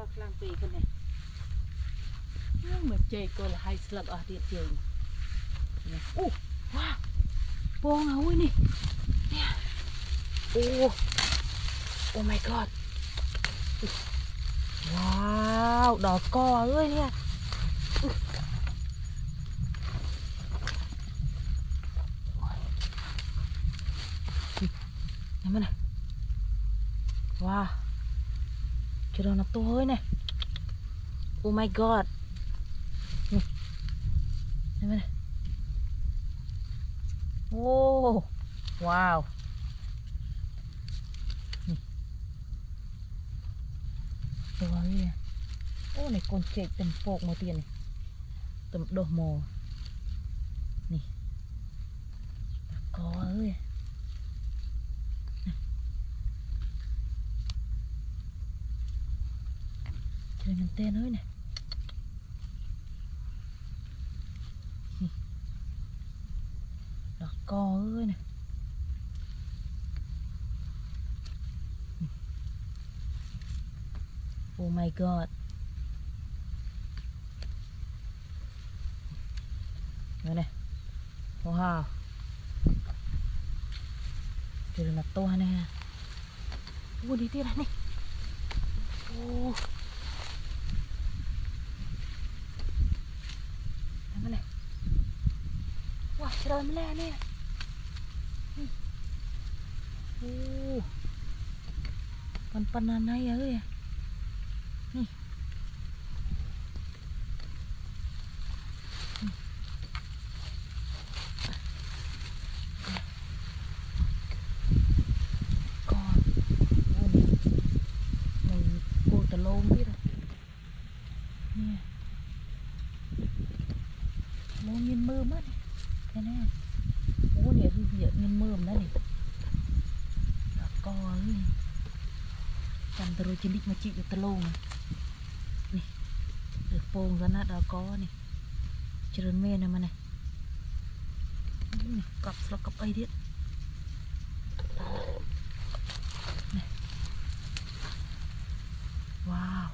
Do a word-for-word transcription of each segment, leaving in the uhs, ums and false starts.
lang pì cái này nhưng mà chơi coi là hay slug ở điện chơi này ô wow bông ơi nè ô oh my god wow đỏ cò ơi nè nè này wow chưa đâu nó to ơi nè oh my god nè này oh wow nè to ơi ô này con chạy tầm phộc mà tiền này tầm đồ mò nè có ơi chơi mình tên ơi nè đỏ co ơi nè oh my god đây này wow chơi là to nè ô đi tiếp này nè ô đây này wow trời ơi nè ô con pan này ơi nè nhìn mưa mất thế nè ô nè hiện nhìn mưa đó này đã co ấy chăm rồi trên đích mà chị được lông này được phồng ra nó đã có này trơn men này mà này cặp nó cặp ấy điện này wow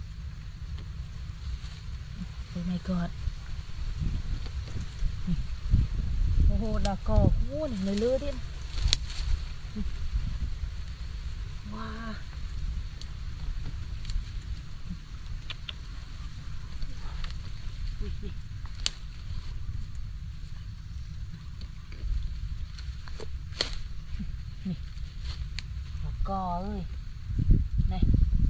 oh my god hồ đà cò ô này người lưa đi wow ui, ui. Này đà cò ơi này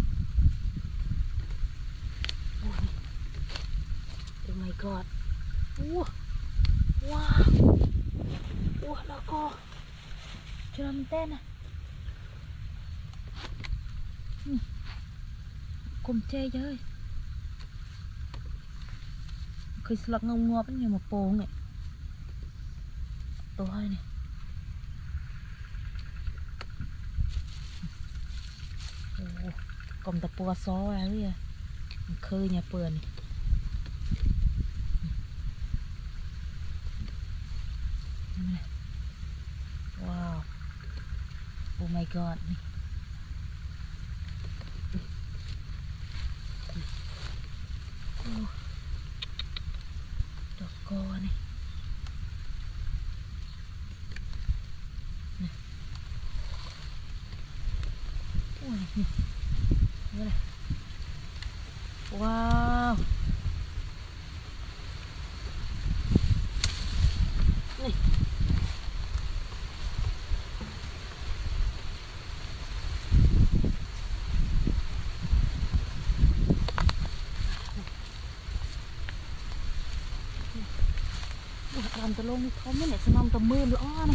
ui. Oh my god uh. Wow ủa nó co chưa làm tên à ừ. Cùng chơi chơi khi sạc ngông ngọt như một bồ này to này ồ còn tập bò xó ấy à khơi nhà bừa này wow oh my god oh. Đỏ co này này ôi này này wow này làm tao luôn đi không mấy này xem ông tao mưa nữa này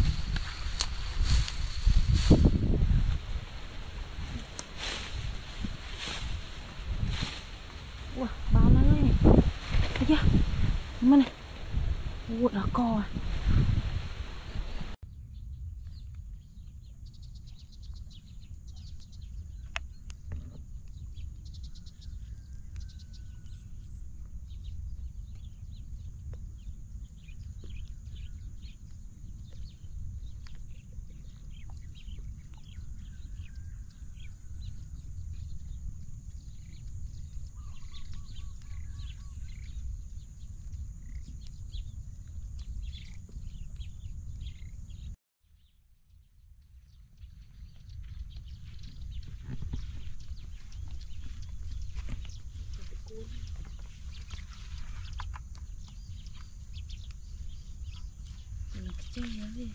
ủa bao nó này thấy chưa mà này ủa đỏ co à chơi rồi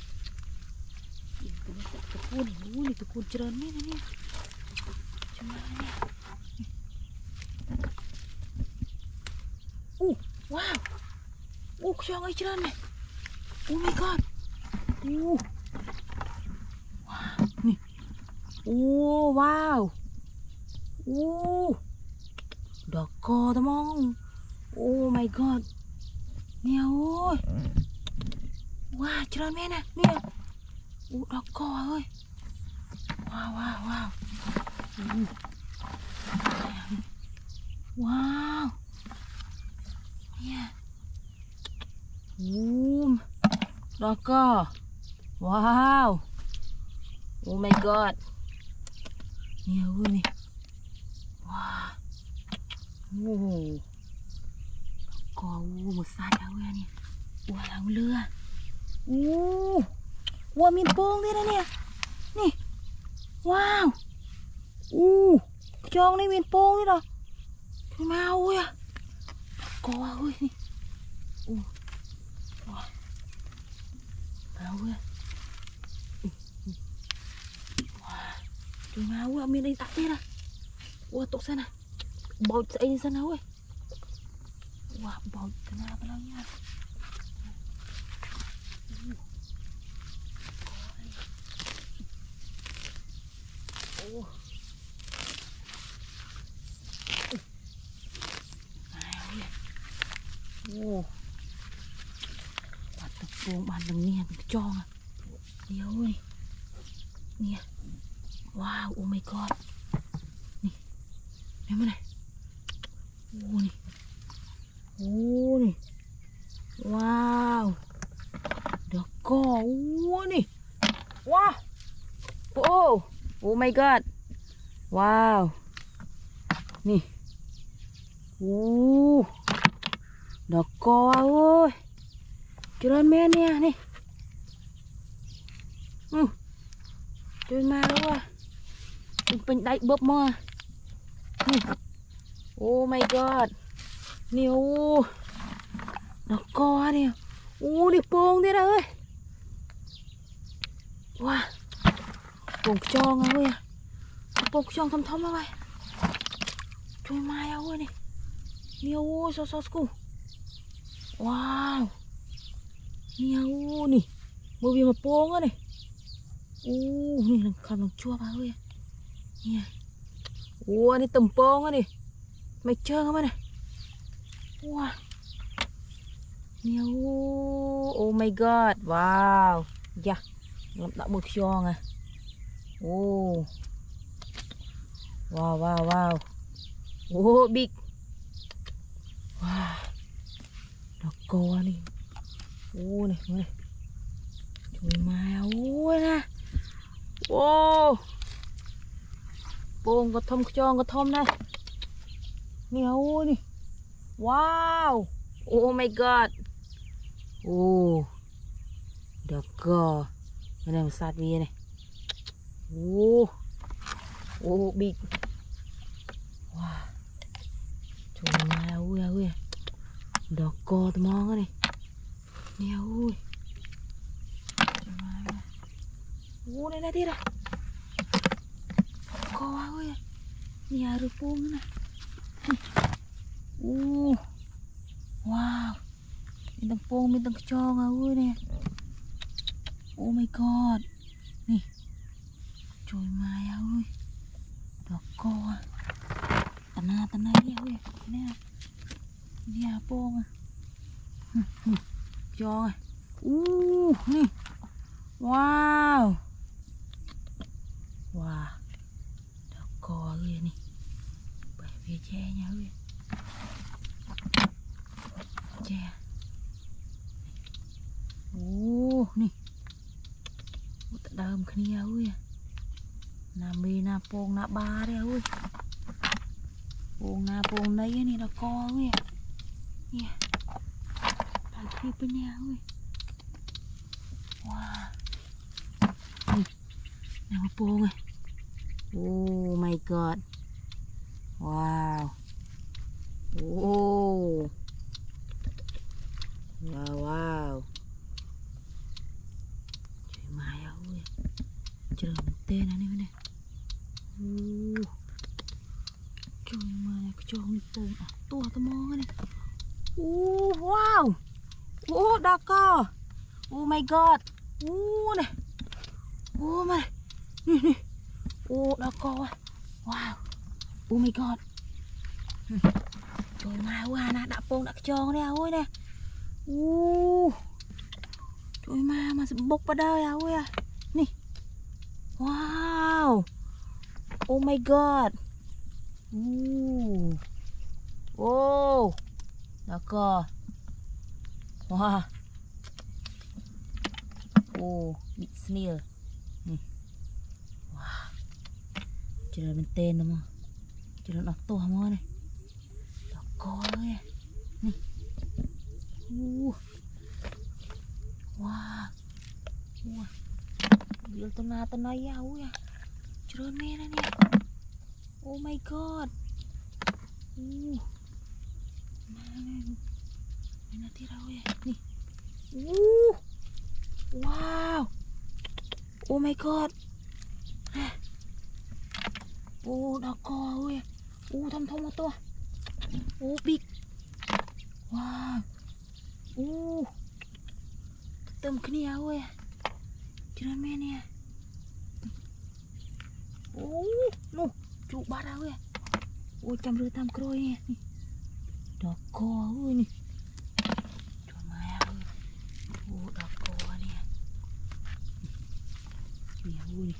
tụi nó sẽ tụi cuốn này này tụi cuốn trơn này này chơi này uh wow uh cho ngay trơn này oh my god uh wow nè oh wow uh đỏ co tao mong oh my god nè ơi wow trơn mẹ nè nè uh đỏ co ơi wow wow wow uh. Wow yeah um đỏ co wow oh my god nè ơi nè wow oh co u một sai đâu nè wow lòng lừa uh wow miền Pông thế đây nè nè wow uh cho này miền Pông thế rồi thôi mau ơi à co ơi nè uh wow mau ơi wow thôi mau ơi miền đây tắt thế này wow tụt sana bầu chạy lên sana ơi wow bầu cái nào cái nào nha oh oh bắt tập buông bàn đừng nghe đừng cho à nhiều ơi nè wow oh my god nè nè mà này oh nè oh nè wow được co oh nè wow oh oh my god wow nè uh đỏ co ơi trơn men nè nè ừ trơn ma quá mình đẩy bóp mơ nè oh my god nhiều đỏ co nè u đi Pông thế đó ơi wow Pông tròn ơi à Pông tròn thâm thâm ơi chui mai ơi nè nhiều so so school wow nhiều nè bởi vì mà Pông á này u này là còn bằng chua bà ơi nè u này tầm Pông á này mày trơn không này wow nhiều oh my god wow dạ làm tạo một tròn à oh wow wow wow oh big wow nó co này ô này này trời mai ôi nè ô Pông có thông cho có thông đây nè ôi nè wow oh my god ô được cờ cái này một sạt bia này ô ô big wow trời mai ôi ơi đỏ co tao mong này nè ui ô đây này đi ra co ơi nhà rồi Pông này ô wow mình đang Pông mình đang cho ơi nè oh my god nè trời mai ơi đỏ co tận na tận này đi ơi nè nhà Pông à cho này uh nè wow wow đỏ co ơi nè bởi vì che nha ơi che ô nè tận đơm khnia ơi nà mì nà Pông nà ba đấy ơi Pông nà Pông đấy nè đỏ co ơi nè phải khi bên nhà ơi wow nè nào Pông ơi oh my god wow oh wow wow chờ tên này này uh. Trời mà cho đi bông à to tao mong này uh, wow uh, đa co oh my god uh, này oh my oh đa co wow oh my god trời mà qua nè đã bông đã cho nè ôi nè uh. Trời mà mà bốc vào đây à ôi à nè wow oh my god uh. Oh đã co wow oh bị snail nè wow trời bên tên đâu mà trời nó to mà này đã co ơi nè uh. Wow, wow, biar tuna tuna ya, ya, cerun merah nih. Oh my god, uh, mana, mana tirau ya, nih, uh, wow, oh my god, oh đã co ya, uh thâm thâm một to, oh big, wow, uh. Tầm kia ơi chưa mẹ nè ô nụ trụ ba đâu ơi ôi chăm rưỡi tam crôi nè đỏ co ơi nè cho mày ơi ô đỏ co nè mẹ ơi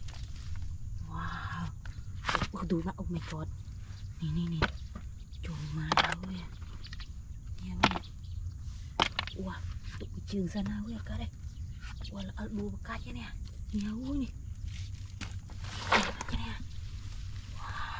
wow ôi đủ nó oh my god nè nè nè cho mày ơi nè ơi wow tụi trường ra nào vậy cả đây qua là ở đùa cá chứ nè nhiều ui nè nè wow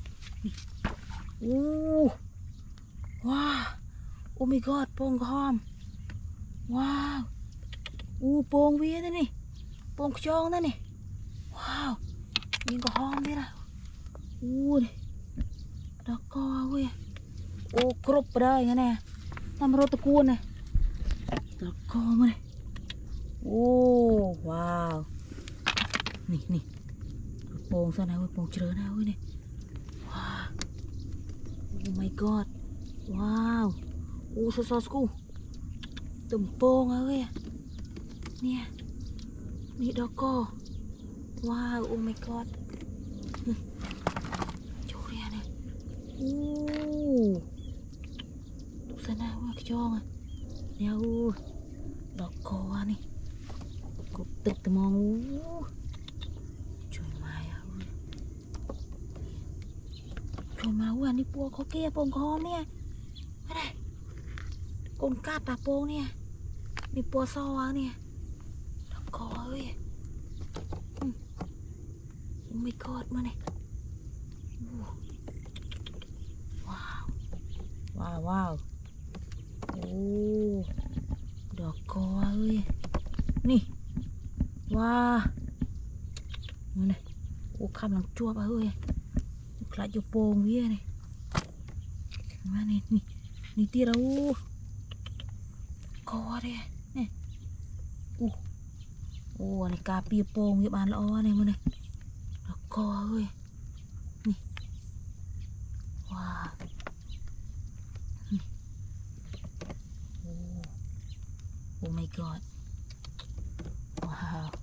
uh wow oh my god pong hom wow uh pong vía thế này pong tròn thế này wow nhìn có hom thế nào uh này đó co ui oh crop ở đây nè làm rô tơ cuôn này đó co mà này oh wow nè nè bông sao nào bông chờ nào ơi này wow oh my god wow oh so so school tụm bông ơi nè nè đó co wow oh my god chỗ này này oh tụm sao nào cái cho à nè đó co này cục tực tụi mong trời mai ơi trời máu à đi bùa có kia bông con nè ở đây con cát à bông nè đi bùa so nè đó có ơi ừ. Oh my god mà này wow wow wow oh đó có ơi nè wow này ô khăm làm chua bà ơi lại cho bông kia này mà này nè nè tia đâu co đây nè ô ô này cà pia bông cái bàn lo này mà này nó co ơi nè wow nè. Oh. Oh my god wow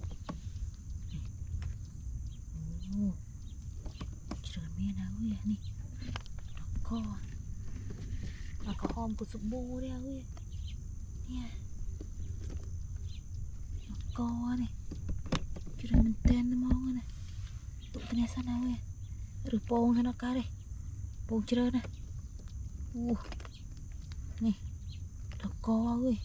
oh. Trời mẹ nào ơi nè nó co mà có hôm của sụp bô đây ơi nè nó co này trời mình tên nó mong này tụi cái này sao nào ơi rồi bông cho nó cá đây bông chơi này uh. Nè nó co ơi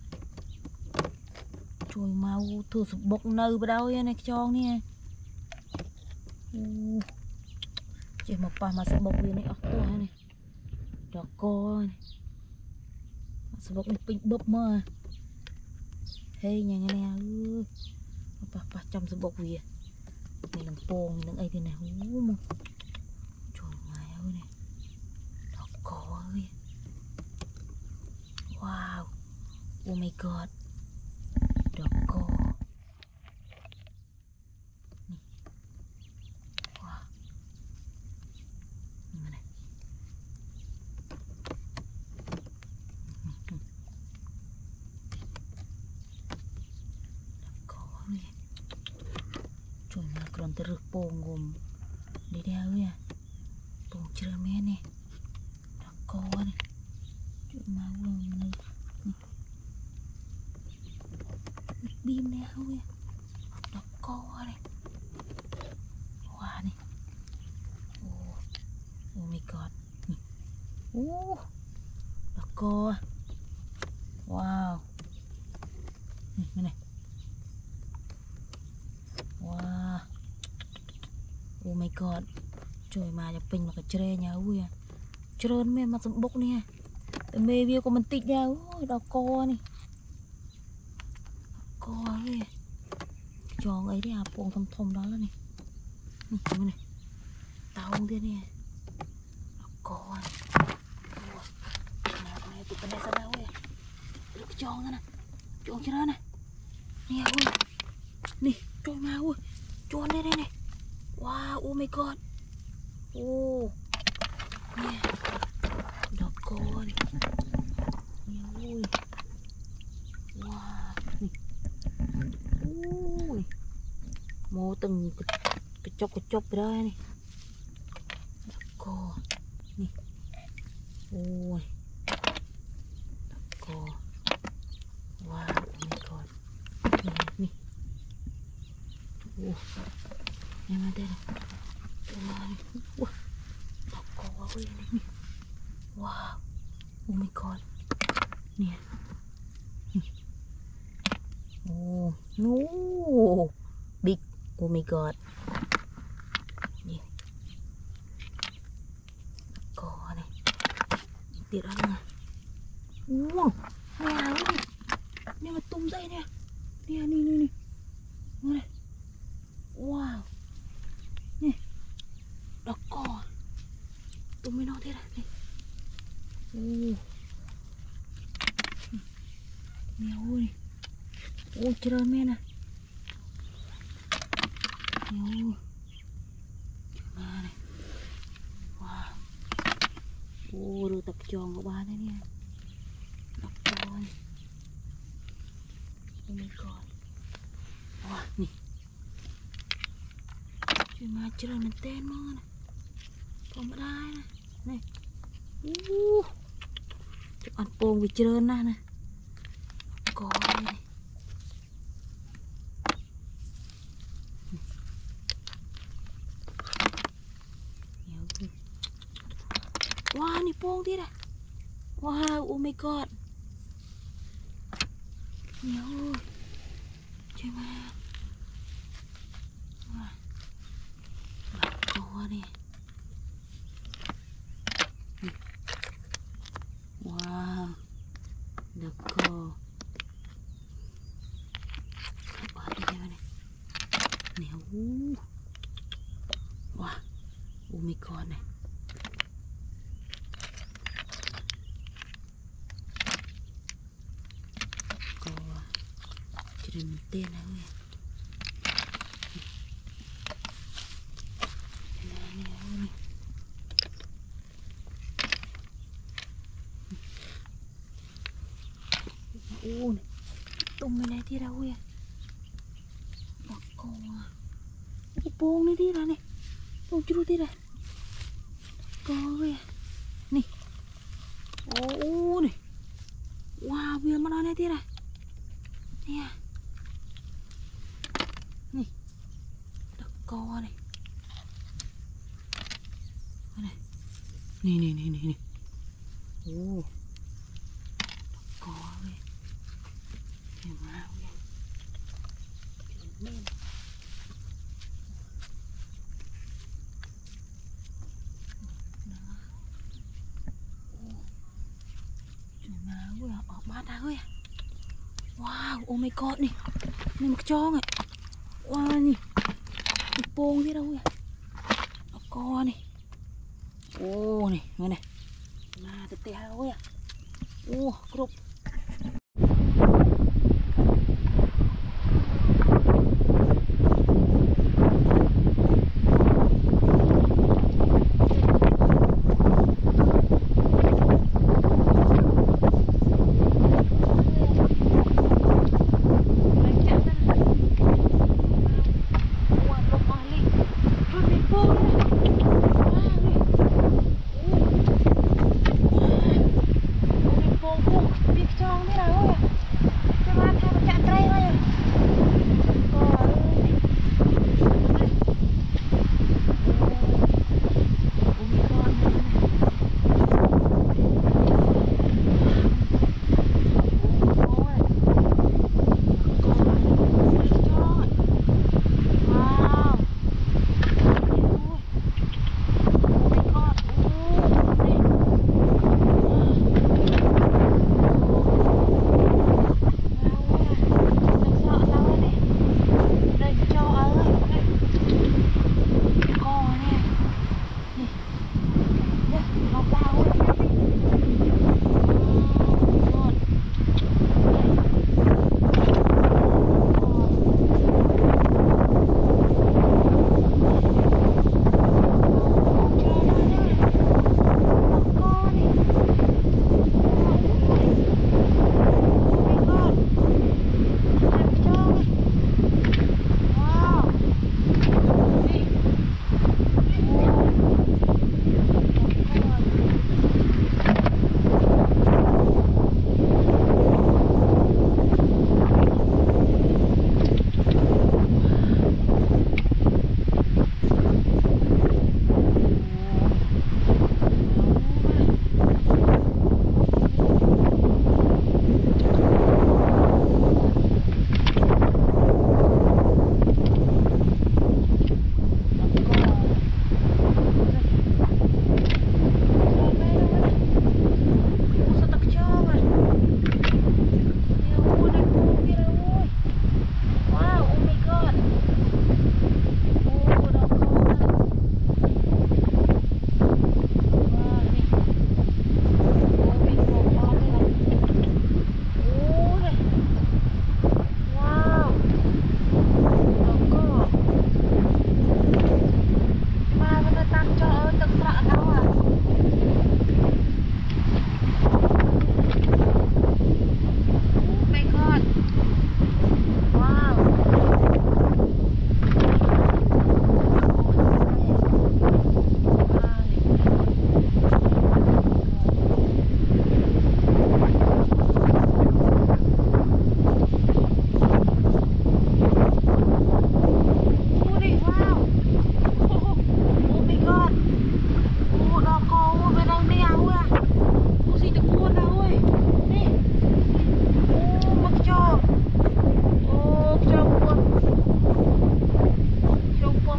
trời mau thưa sụp bốc nơi vào đâu vậy này cho nè uh. Chỉ một bà mà sụp bốc gì này ốc to này đó co này sụp bốc này pin bốc mơ hey nhà nghe nè ơi bà bà trong sụp bốc gì này làm bông này ấy thế này uh. Trời mày ơi này đó co ơi wow oh my god đó co còn từ rực bông gồm đi đeo nha bông chưa mẹ nè đó co này chuyện máu này bim đeo nha đó co này hoa này oh oh my god oh đó co wow này này wow oh my god trời mà nhập bình mà cái tre nhà ui à trơn mê mặt bốc nè mê bia của mình tịt ra ui đó co này co ấy tròn ấy đi à bông thầm thầm đó là này này này tao không biết nè đó co này này tụi cái này sao đâu ui được tròn ra nè tròn chưa đó nè nè ui nè tròn mà ui tròn đây đây này wow oh my god oh nè đó co này nè ui wow ui mô từng cái chốc cái chốc ra này đó co nè ui đó co wow oh my god nè nè ui em ở đây này wow đó co ui nè wow oh my god nè oh no big oh my god nè có này tiệt ăn nè wow wow nè mà tung dậy nè nè nè nè nè này wow nè đó có tung mới nó thế này nè oh nè ôi ôi trời mẹ nè nè mà này wow ô đồ tập tròn của ba thế nè tập tròn oh my god wow nè chuyện mà trời mình tên mơ nè còn ở đây nè này uh chụp ăn bông với trời nè nè có đây này wow ni pong dia dah wow oh my god nhiều chơi mà wow to nè wow được cô quá đi đây này nhiều wow oh my god này đừng tên này ơi ô này tung mày này đi đâu ơi bọc con à cái bông này đi ra này bông chú đi ra con ơi nè ô này wow bây giờ mà nó này đi ra nè nè đập co này này nè nè nè nè nè ô đập co này nè mau nha lên chuyện mà ui ở ba ta ơi wow oh my god này này một cho này wow nè một bông thế đâu ui nó co này ô này này này mà tê tê ui ô group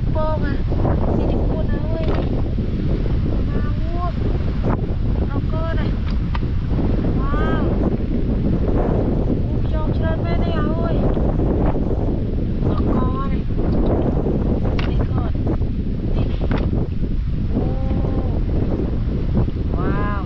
pong à thì đi cuốn ơi mà mua nó cơ này wow úp trông trên bên đây ơi nó co này đi còn đi wow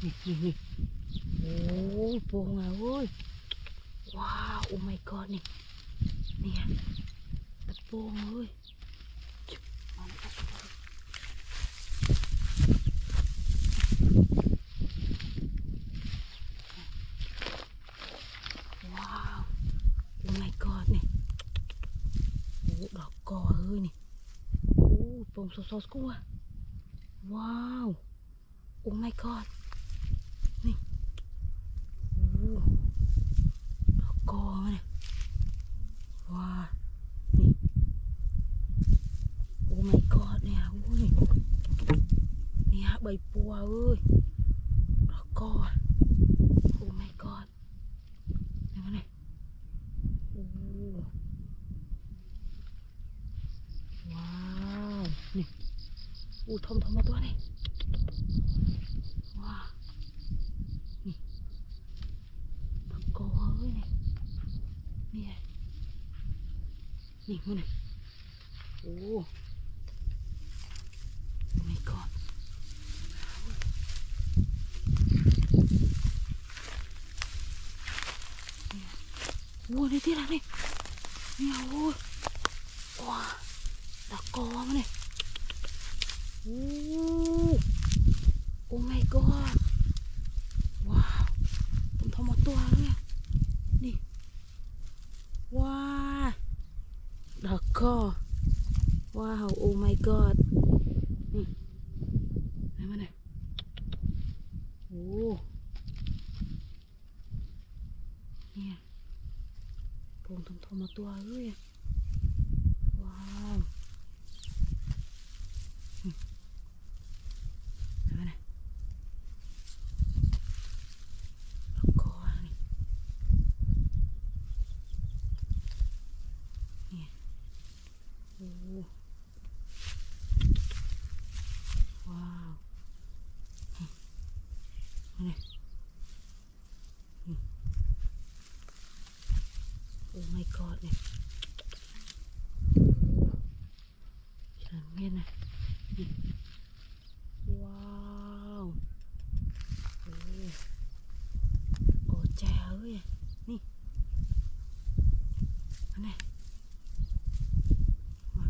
นี่นี่นี่โอ้โป่งอ่ะเว้ยว้าวโอ้ my god นี่นี่ตะโป่งเว้ยว้าวโอ้ my god นี่โอ้ดอกกอเฮ้ยนี่โอ้โป่งสดๆกูอ่ะว้าวโอ้ my god นี่โอ้ดอกกอมาเนี่ยว้านี่โอ้ my god เนี่ยโอ้ยนี่ฮะใบปัวเอ้ยดอกกอโอ้ my god นี่มาเนี่ยโอ้ว้าวนี่โอ้ทอมทอมมาตัวนี่ว้าวนี่ดอกกอเอ้ยนี่นี่นี่มาเนี่ยโอ้ my god โอ้นี่ที่ไหนนี่นี่โอ้ว้าดอกกอมาเนี่ยโอ้โอ้ my god ว้าวผมทำหมดตัวเลยนี่ว้าดอกกอว้าวโอ้ my god นี่ไหนมาเนี่ยโอ้เนี่ยผมทำทำหมดตัวเลยว้าวไหนมาเนี่ยดอกกอนี่เนี่ยโอ้ว้าวมาเนี่ยโอ้ my god เนี่ยฉันเห็นนะนี่ว้าวโอ้โอ้แจ๋วเลยนี่อันนี้ว้า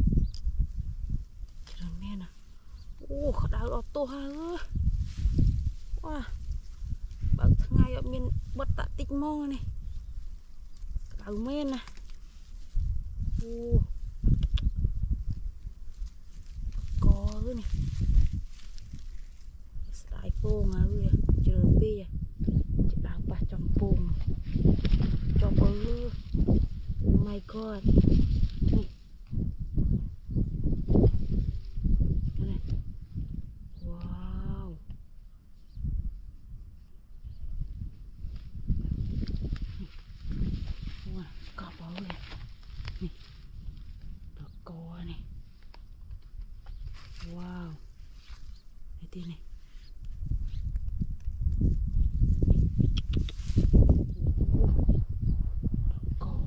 ฉันเห็นนะโอ้เขาดาวออกตัวฮะเอ้ยว้าบางไงอ่ะมีบัดตะติกมองนี่ดาวเมนนะโอ้กอเลยนี่สไลด์โป่งอ่ะเอ้ยเจริญปีอ่ะจะดาวปะจอมโป่งจอมเออโอ้ my god นี่นี่ว้าวว้ากอบเอาเลยนี่ดอกกอนี่ว้าวไอ้ที่นี่ดอกกอ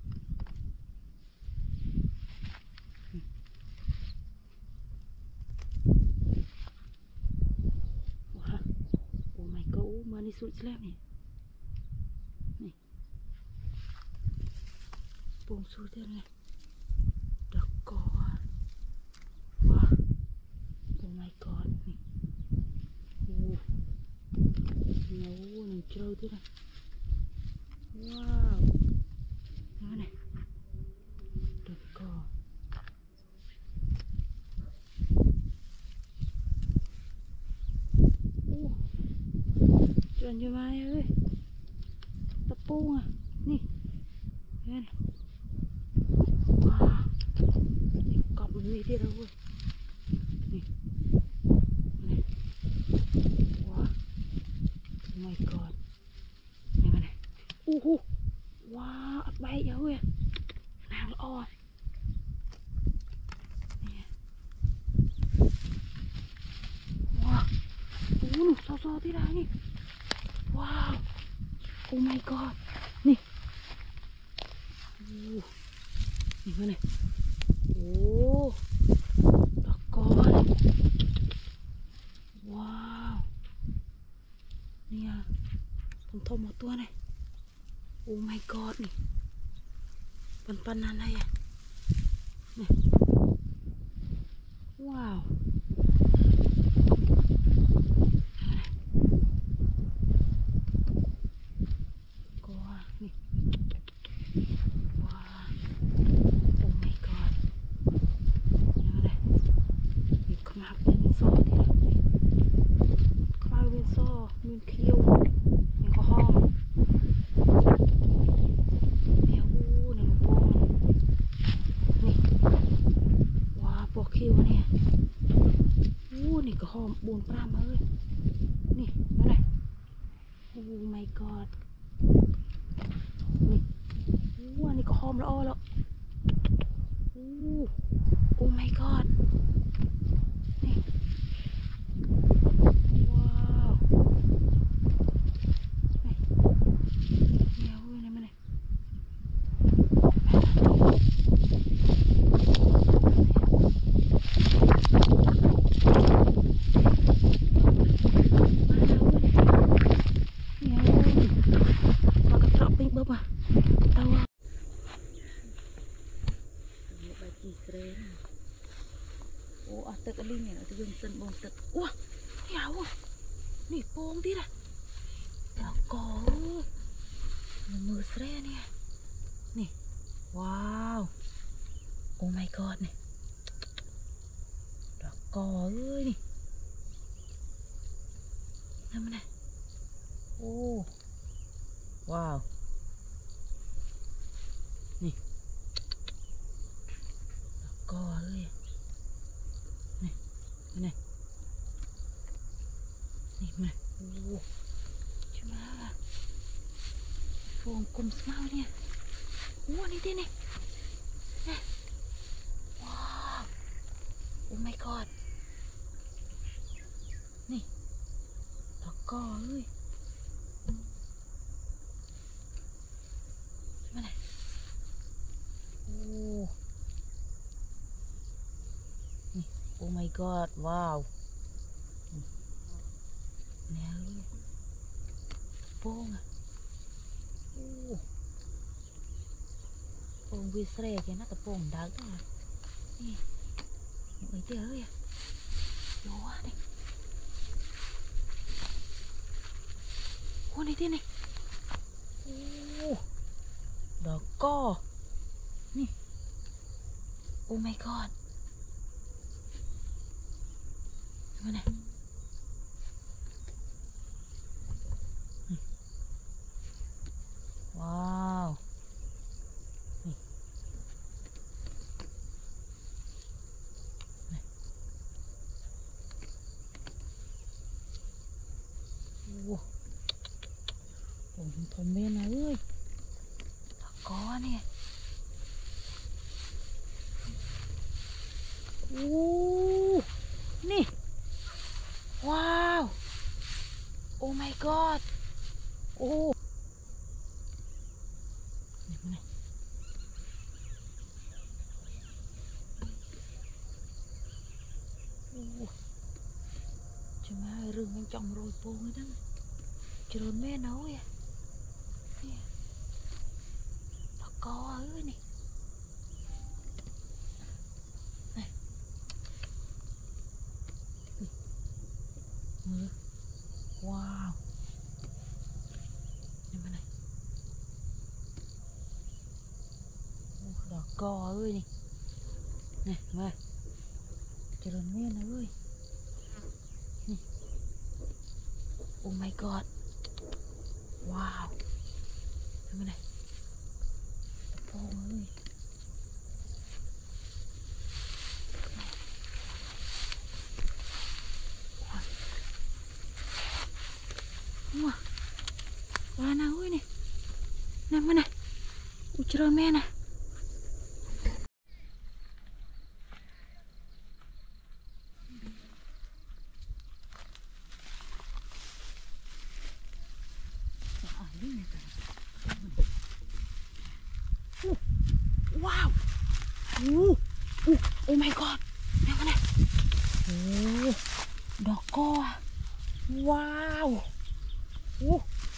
ว้าโอ้ my god มาในสุดแล้วนี่นี่โป่งสุดแล้วไงดอกกอว้าโอ้ my god นี่โอ้เงาหนึ่งเจ้าที่ไหนว้าวนั่นไงดอกกอโอ้จวนอยู่ไหมเอ้ยตะปูอ่ะนี่เห็นว้าวนี่กอบมันมีที่เราเว้ยนี่นี่ว้าว oh my god นี่มันไงโอ้โหว้าวอับใบเยอะเว้ยน้ำละอ่อนนี่ว้าวโอ้หนูโซๆที่ไหนนี่ว้าว oh my god นี่โอ้นี่มันไงโอ้ดอกกอนว้าวเนี่ยทมๆหมดตัวเลยโอ้ my god นี่ปันๆนั่นอะไรอ่ะนี่ว้าวก็นี่ว้าวโอ้ my god นี่อะไรนี่ขมับเป็นโซ่ที่ละขมับเป็นโซ่มีเขี้ยวนี่ก็ห้อมนี่อู้นี่ลูกโป่งนี่ว้าวปวกเขี้ยวเนี่ยอู้นี่ก็ห้อมบูนปลามาเลยนี่นั่นแหละโอ้ my god นี่อู้อันนี้ก็ห้อมแล้วอ้อแล้วอู้โอ้ my god นี่ว้าวนี่เดี๋ยวเว้ยนี่มันเลยโอ้ตึกอะไรเนี่ยตึกยนต์สันบนตึกว้าเดี๋ยวนี่โป่งที่ละแล้วก็มือเสรเนี่ยนี่ว้าวโอ้ my god นี่แล้วก็เอ้ยนี่นั่นมันไงโอ้ว้าวนี่แล้วก็เลยนี่นี่นี่มันโอ้ใช่ไหมล่ะโฟมกลมสมาร์เนี่ยโอ้นี่ดินี่นี่ว้าวโอ้ my god นี่แล้วก็เอ้ยใช่ไหมล่ะโอ้นี่โอ้ my god ว้าวแนวเลยโป่งอ่ะโอ้โป่งวิเศษแกน่าจะโป่งดังอ่ะนี่อย่างไอ้เตี้ยเลยอ่ะโย่นี่โอ้นี่ที่นี่โอ้ดอกก้อนี่โอ้ my god มาไหนว้าวนี่โอ้ผมทมเมนนะเอ้ยตะกอเนี่ยโอ้นี่ว้าวโอ้ my god โอ้นี่มันโอ้จะมาเรื่องมันจ่องโรยโป่งเลยนั่งจะโดนแม่เนาะอ่ะนี่ตะกอเอ้ยนี่มือว้าวนี่มันไหนดอกกอเอ้ยนี่นี่มาจะโดนแม่นะเว้ยนี่โอ้ my god ว้าวนี่มันไหนโป่งเอ้ยว้าวว้านะเว้ยนี่นั่นมันน่ะอุจจาระแม่น่ะว้าวโอ้โอ้โอ้ my god นั่นมันน่ะโอ้ดอกก้อว้าวโ Ô,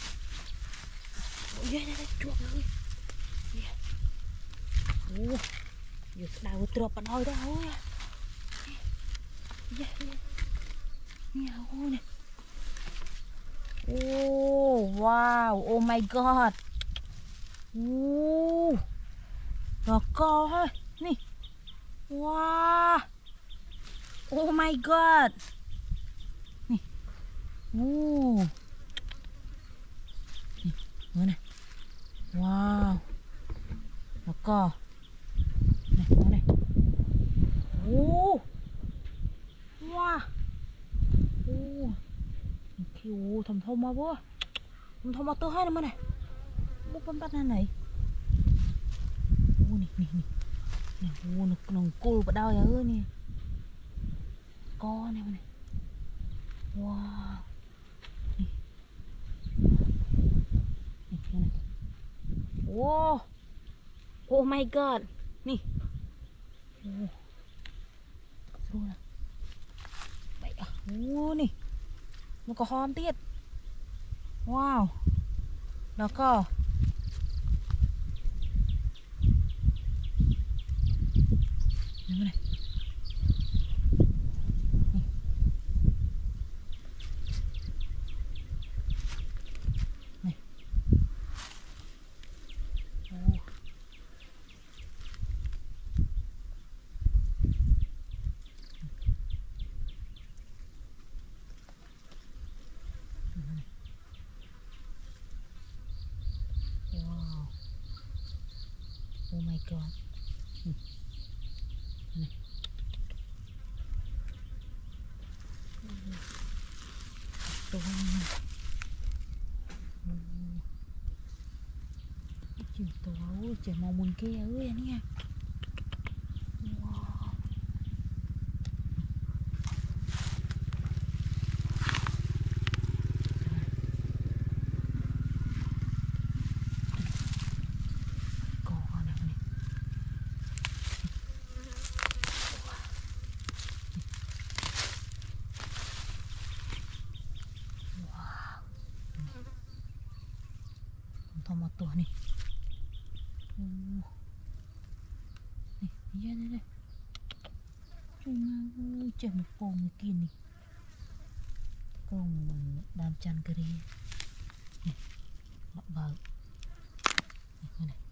đây đây đây chuột ơi. Ô, giờ đào trộm bạn ơi đó ơi. Dạ, nè, ô nè. Ô, wow, oh my god. Ô, đó co ha, nè. Wow, oh my god. Nè, ô, nè, này. Wow, đó co. Này, nó này. Ô, wow. Ô, kêu thầm thầm mà bố. Thầm thầm mà tôi hai nữa này. Bố bắn bắt này. Ô, nè, nè, nè. Nè, ô, nó nó cô bắt đầu ơi nè. Co này mà này. Wow. Nè. Nè, này. Wow. Oh my god. Nè. Ô. Rồi nè. Vậy à. Ô nè. Nó có hòm tiết. Wow. Đó co. Này này. Này. Ô. Wow. Oh my god. Ừ. Này. Tôi chim tổ trời màu mừng kia ơi anh nha. Wow. Con này này. Wow. Thông một tuổi này. Nè, đây đây. Trời ơi, trời một phòng người kia này. Con đam chăn cái đi. Nè, lọ vào. Nè, này.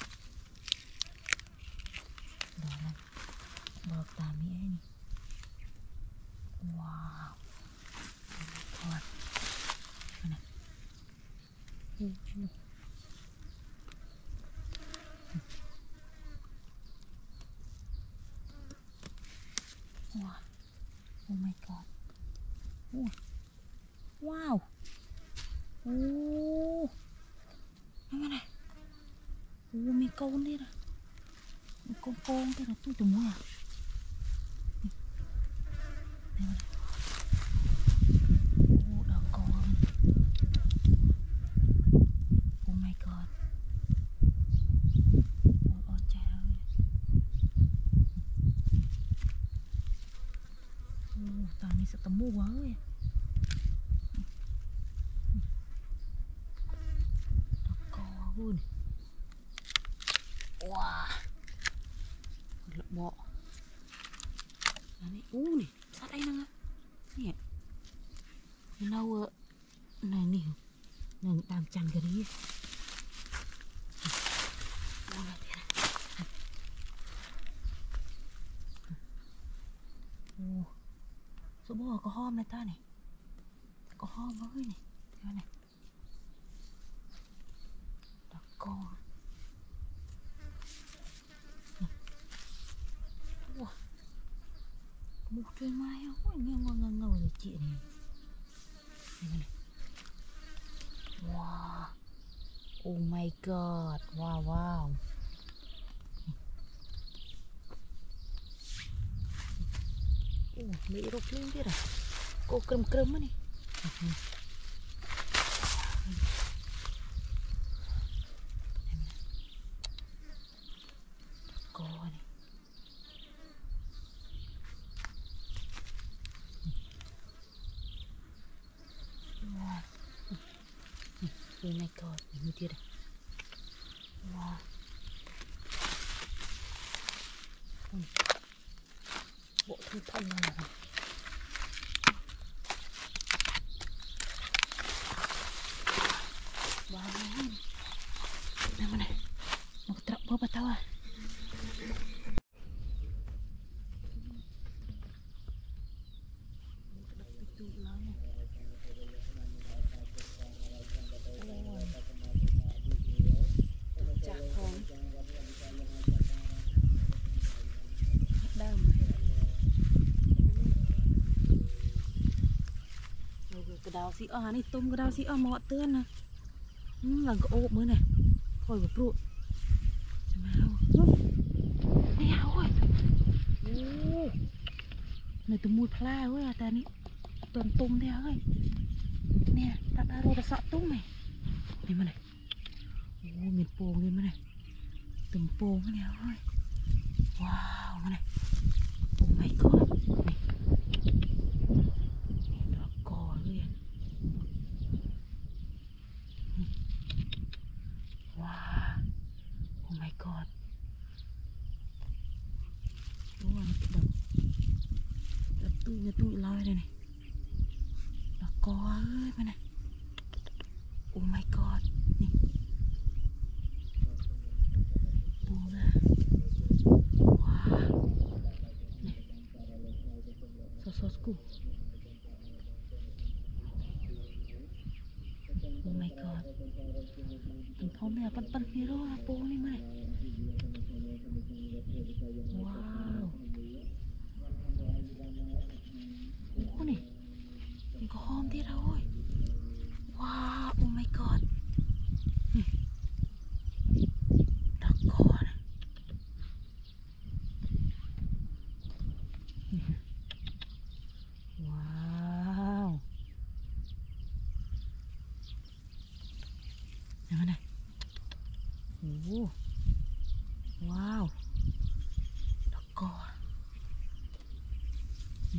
Đó là bờ tà mỹ này. Wow. Thôi. Này. Ui, chưa. Wow. Oh my god. Wow. Wow. Ô. Này này. Ô mấy con đi rồi. Con con thế là tôi từ mua à. Đây này. Ô đó con. Oh my god. Ôi ôi trời ơi. Ô tao này sợ tao mua quá ơi. Đó con luôn. Wow. Lợn bọ. Này, u này, sát đây nè. Nè. Đâu này nè. Này đang chăn cái đi. Ô. Số bò có hôm này ta này. Có hôm với này. Đây này. Đó con. Wow. Một trời mai không? Ôi, nghe ngồi ngồi ngồi rồi chị này. Đây này. Wow. Oh my god. Wow wow. Ồ, Mỹ rục lên biết à. Cô crâm crâm á này. Cô này. Wow. Oh my god, ini dia dah. Wah. Hmm. Bộ thư thân này. Wah. Nah mana? Mau terap apa tahu ah? Cái đào xí ở này tung cái đào xí ở mọt tươn nè, là cái ốp mới này, khỏi bự bự, này áo ơi, này tụi mùi pla ơi à ta ní, tuần tung theo ơi, nè, ta đã rồi ta sợ tung này, này mà này, ô miền pồ như mà này, tụm pồ cái này ơi, wow mà này, oh my god, này. Wow, oh my god. Đúng rồi, cái đập đập tụi nhà tụi lôi đây này. Nó có ơi bên này. Oh my god. Nè. Buông ra. Wow. Nè. Sososku. Oh my god. Tụi thông này bắn bắn phía đó là bố này mà này. Wow. Ủa này. Mình có hôm thế đâu ơi. Wow, oh my god. Nè. Đó có này. Wow. Này mà này. Ồ. Wow. Đó có. Nè.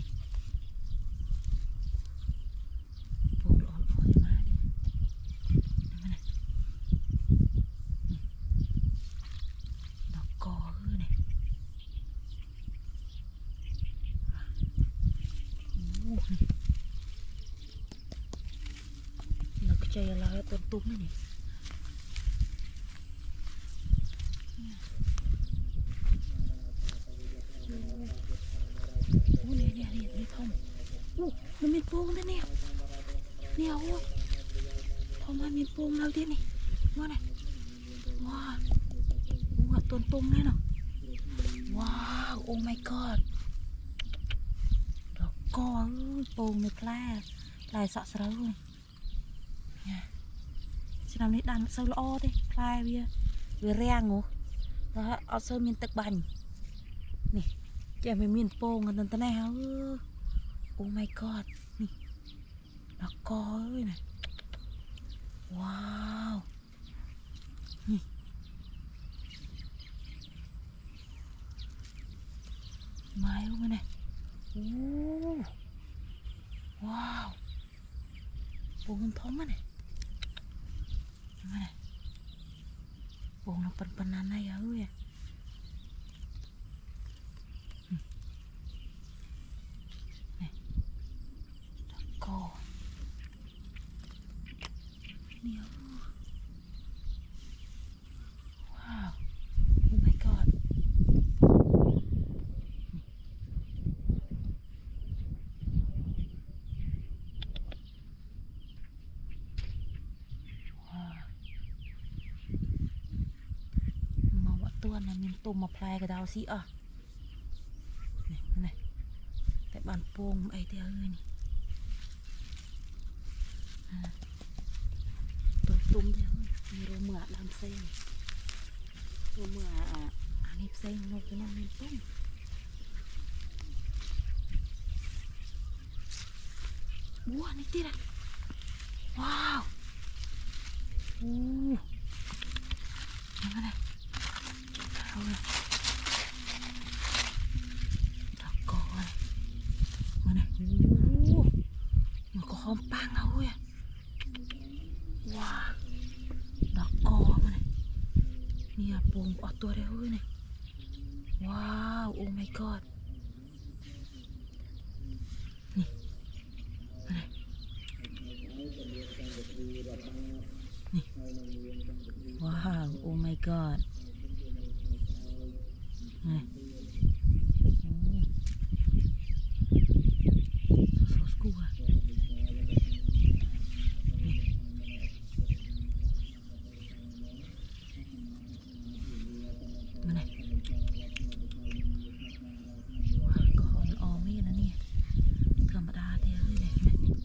Vô đỏ đỏ mà đi. Này mà này. Nè. Đó có ư này. Ồ này. Nó cái chai là tuần tung này nè. Nè nè nè đi thông. Ủa, nó miền Pông thế nè. Nè ôi. Thông ra miền Pông nào thế này. Ngon này. Wow. Ủa, tuần tung này nào. Wow, oh my god. Đó co ơi, Pông này pla. Lại sợ sợ rồi. Nha. Chứ làm này đàn sâu lo thế. Pla bia. Vừa reng ngủ. Đó, ở sâu miền Tắc Bành. Nè. Chả mày miền Pông gần tận này hả? Oh my god. Nè. Đó có ơi này. Wow. Nè. Mai không này. Oh. Wow. Pông thông này. Này. Pông nó pen-penan này hả ơi. Cô nhiều. Wow, oh my god. Wow. Mau bắt tuần là mình tôm mà play cái đào xí à. Này, này. Tại bàn Pông ấy thế ơi này. À. Tôi tung theo rồi mưa làm sen rồi mưa à anh hiệp sen một cái năm miền tung. Búa này tí ra. Wow. Uh. Này này. Đâu rồi. Đó có này. Mà này. Uh. Mà có hôm băng đâu à. Wow. Pung ở tua đây ơi này. Wow, oh my god. Nè. Này. Nè. Wow, oh my god. Này. Sos cua. Này. Còn o mê nữa nè. Thơm đa thế ơi này.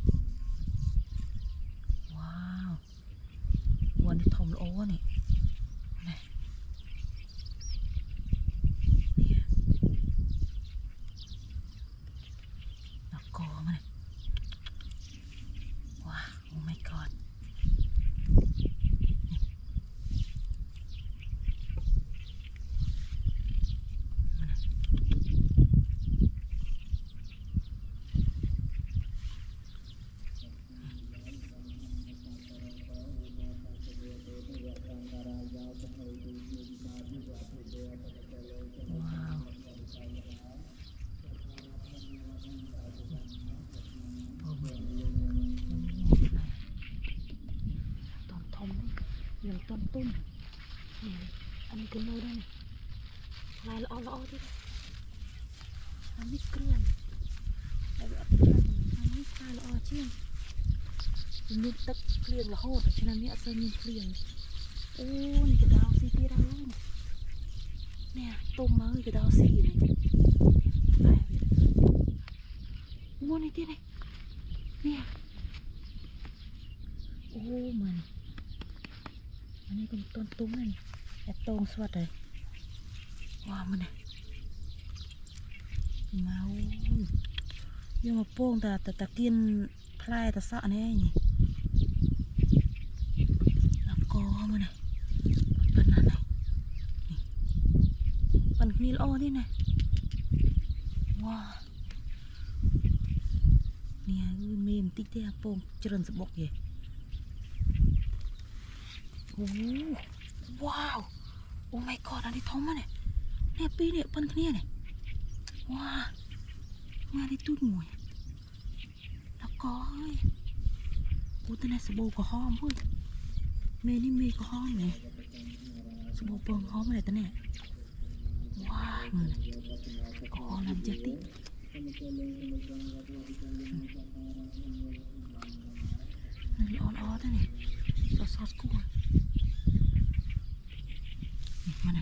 Wow. Quần đi thòng lỗ này. Này. Nè. Nó có mà này. Wow, oh my god. Nhiều tôm tôm nè, anh cái nồi đây này, lại lọ lọ thế, anh mít kêu, lại bị ấp anh mít lại lọ chứ, miếng tắc liền là hột, cho nên mẹ xây miếng liền, ô này cái đào xì kia đâu nè, tôm mới cái đào xì này, mua này thế này, nè, ô mình anh ấy còn tôn túng này, cái tôn xoát này, wow mình này, máu, nhưng mà pong ta ta ta kiên play ta sợ này nhỉ, là có mình này, phần này này, phần kia o thế này, wow, nè mềm tích thế pong trơn sập bọc vậy. Wow, oh my god, anh đi thông á này, nè pi nè phân kia này, wow, nghe đi tút mùi, nó có ơi, ô tên này sờ bồ có hom thôi, mê đi mê có hom này, sờ bồ bông hom này tên này, wow, người này, có làm chết tí, này on on thế này, so so cua. Mana?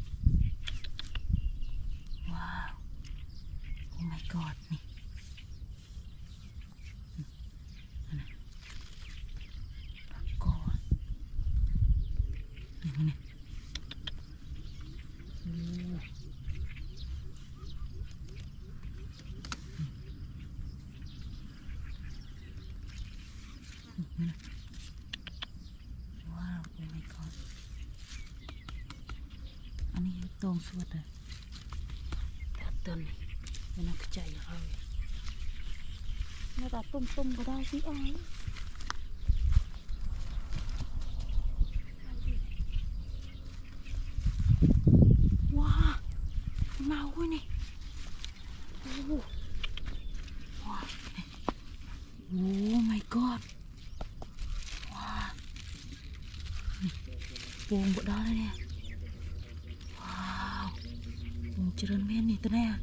Wow, oh my god nih, mana? Bakor, nih mana? Uh. Mana? Wow, oh my god. Anh ấy tôm suốt rồi, thật tuần này, nó cứ chạy rồi, nó đã tôm tôm vào đâu gì ai, wow, màu quá này, oh, wow, oh my god, wow, buông bộ đó đây nè. Trơn men này tên này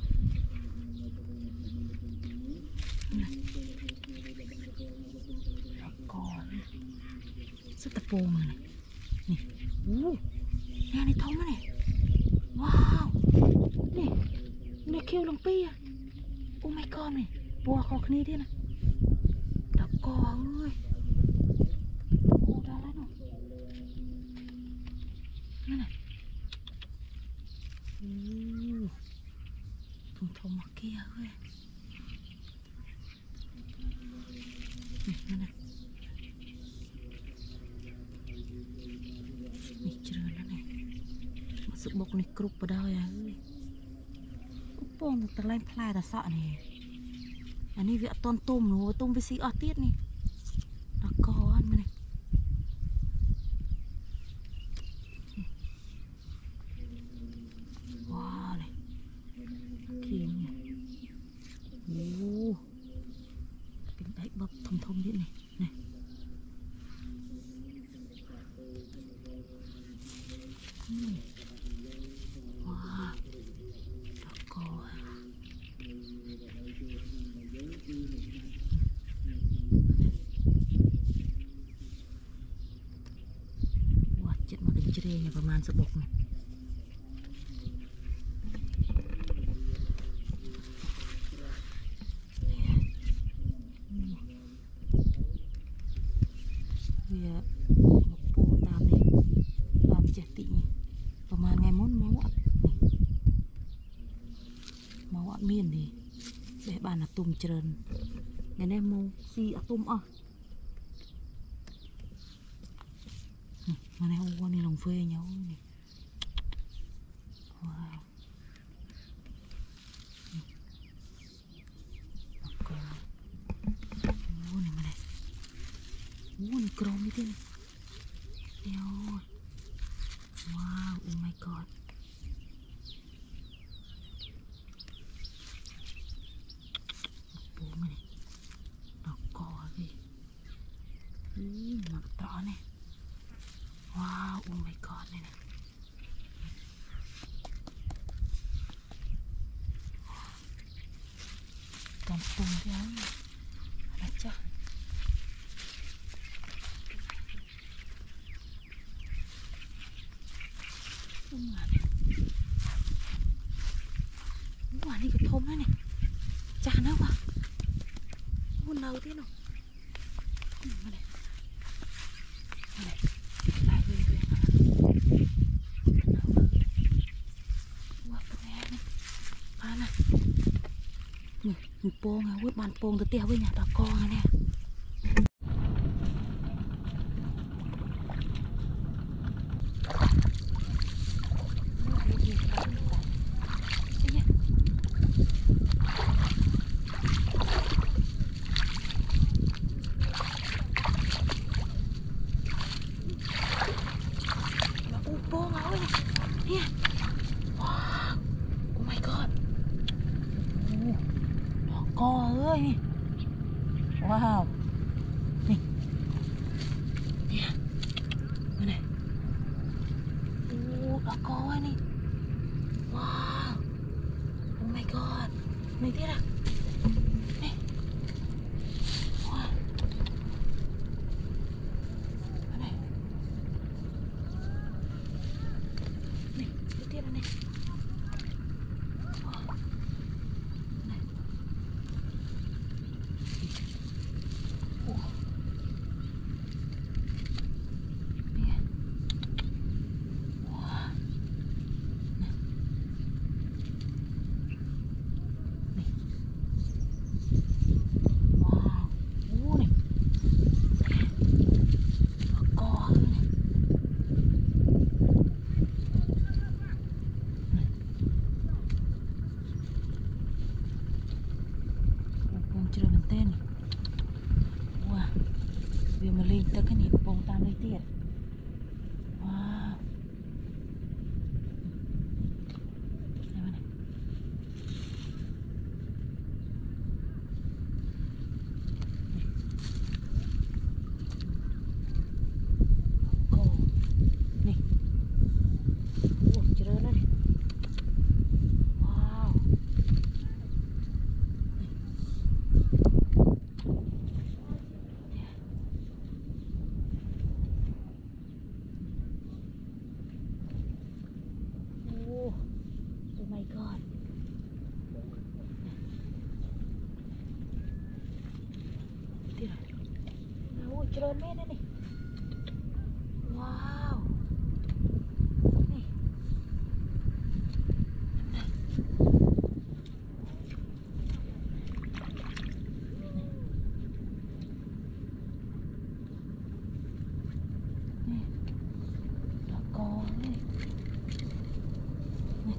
còn rất tập bồ mà này nè, uh, nè này thông này, wow, nè nè kêu lòng pi à, oh my god này, bùa khó khăn thế này, đọc cò ơi, ô đó đấy rồi, nè này. Thùng thùng mặt kia ơi, này này này, này trơn đó này, một sự bốc này cục vào đâu à ơi, cục bông ta lên play ta sợ này, anh ấy vẽ tôn tôm nó tôm với xí ở tiết này, nó có ăn này, เนี่ยประมาณสบกเนี่ยเวียมาปูตามนี่ตามเจติประมาณไงม้วนเมาอ่ะเมาอ่ะเมียนดิแบบบ้านอะตุ่มเจริญไงเนี่ยมูซีอะตุ่มอ่ะมาในหัวนี่ลงเฟยเนาะนี่ว้าวโอ้นี่มาเลยโอ้นี่กรมนี่ดิเดี๋ยวว้าวโอ้ my god ปูมาเลยดอกกอสิอืมหนักตรอเนี่ยว้าวโอ้ my god เนี่ยนะจำตุ่มเดียวอะไรจ้ะตุ่มหวานหวานนี่ก็ทมแล้วเนี่ยจานนะวะวุ่นเราที่หนูมาเลยมาเลยไล่เลยเลยว่าตัวแม่เนี่ยพานะนี่มันโป่งไงวุ้ยบานโป่งตัวเตี้ยเว้ยเนี่ยดอกกองไงเนี่ยโป่งเอาเลยเนี่ยว้าวโอ้ my god โอ้ดอกกอเอ้ยนี่ว้าวนี่เนี่ยมาเลยโอ้ดอกกอไว้นี่ว้าวโอ้ my god นี่ที่ละนี่ว้าวมาเลยนี่ที่ละนี่ว้าวนี่โอ้เนี่ยว้าวนี่นี่ว้าวโอ้นี่ดอกกอเลยนี่โอ้โปงเจริญมันเต้นว้าวเวียมาเลยแต่ขนิบโปงตามเลยเตี้ยว้าวอะไรวะเนี่ยโอ้นี่โอ้เจริญแล้วนี่ว้าวนี่เนี่ยโอ้โอ้ my god ที่ไหนโอ้เจริญแม่นั่นนี่ว้าวนี่นี่ดอกกอนี่นี่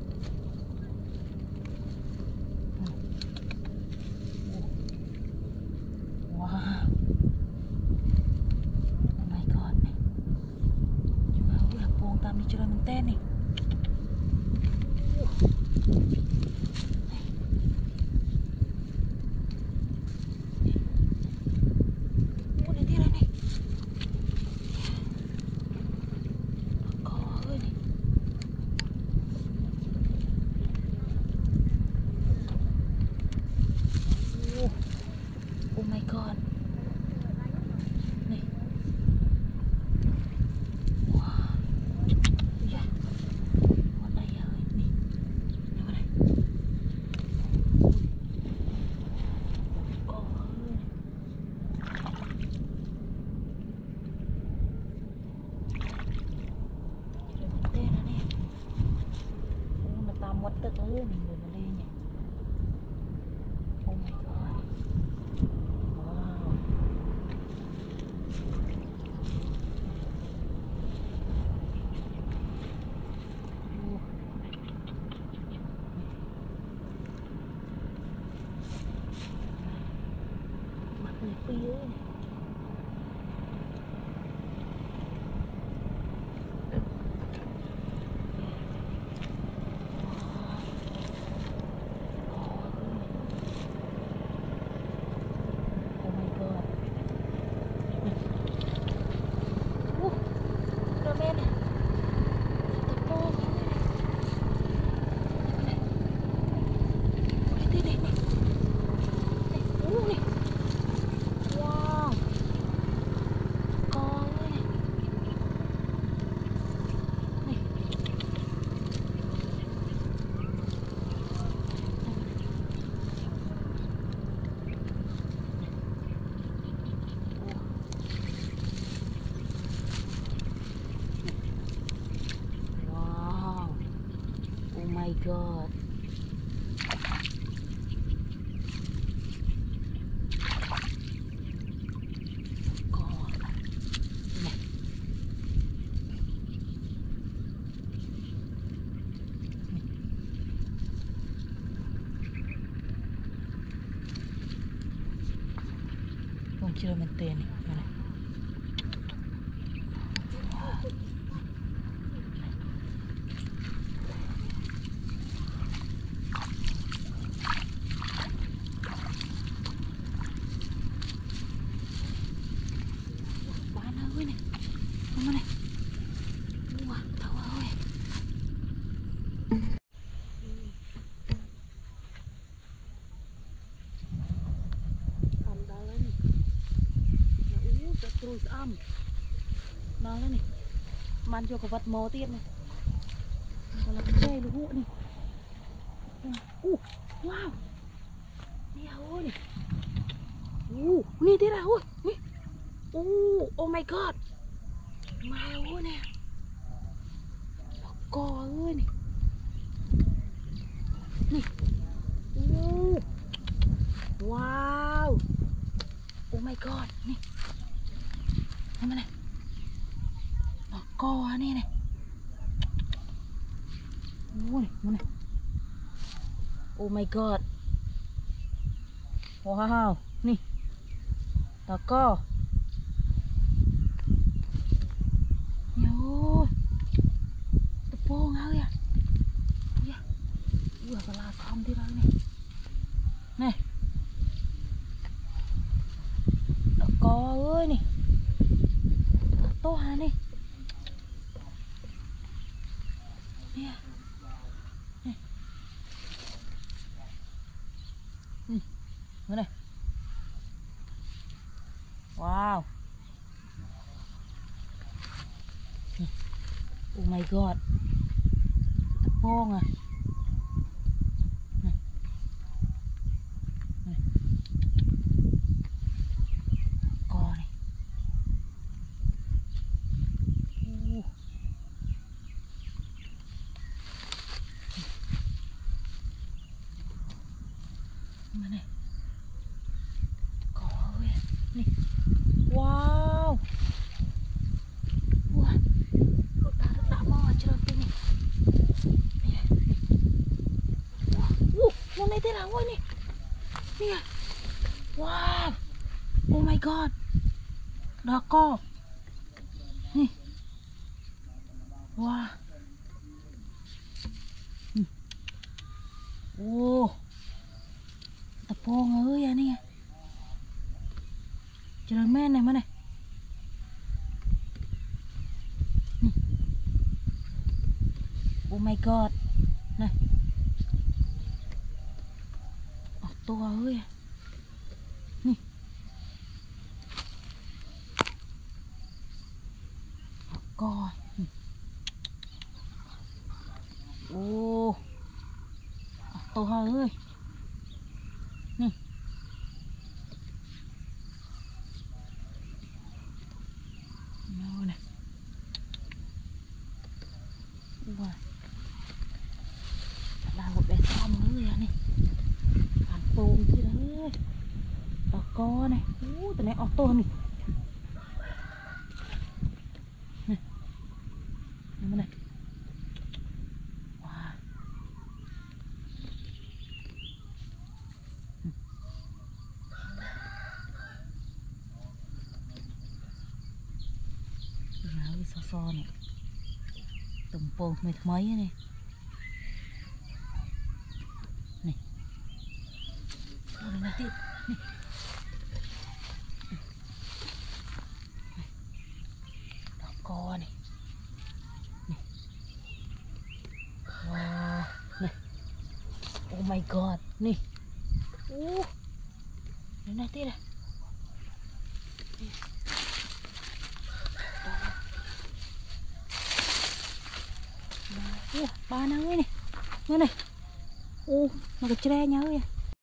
อืมโอ้ว้าวโอ้ my god นี่อยู่แล้วอยากโปงตามนี่เจริญมันเต้นนี่โอ้นี่โอ้นี่ที่อะไรนี่ดอกกอเอ้ยนี่โอ้โอ้ my god นี่ว้าว ơi này người mà lên nhỉ. Oh my god. Wow. Mặt người phi ơi. My god. God. Này. Không chưa mình tiền này. Này. Terus am đó này man cho cái vật mò tiên này còn là cái cây lũ hụ này. Uh, wow nè ôi này. Uh, nè thế nào ôi nè. Uh, oh my god mai ôi nè cò ơi này nè. Uh, wow oh my god nè. Này này. Nó co này này. Ui này, này. Oh my god. Wow, nè. Nó co. Yo. Tập bông ơi à. Ui. Ui cái lá xong đi rồi này. Này. Nó co ơi nè. To hả này. Nè. Nè. Ừ. Này. Wow. Oh my god. Tập bông à. Này. Này. Co này. Mà này. Có ơi. Này. Wow. Wow. Rất đã rất đã mò chưa cái này. Này. Wow. Uh, con này thế nào ơi này. Nè. Wow. Oh my god. Đó co. Nè. Wow. Ừ. Ô. Tập bông ơi à nè. Trời men này mà này. Nè. Oh my god. Này. Oh, to ơi à. Nè. Co. Ô. To ơi. Nè. Nó này. Wow. Đang một bên. to này. Này. Này này. Wow. Cái so so này. Tùm bồ mệt mấy này. Này. Đây là tiếp. Này. Đó co này. Này. Wow. Này. Oh my god. Này. Uh. Đây là tiếp này. Ba nào ấy này. Nó này. Ô, nó có tre nhau vậy.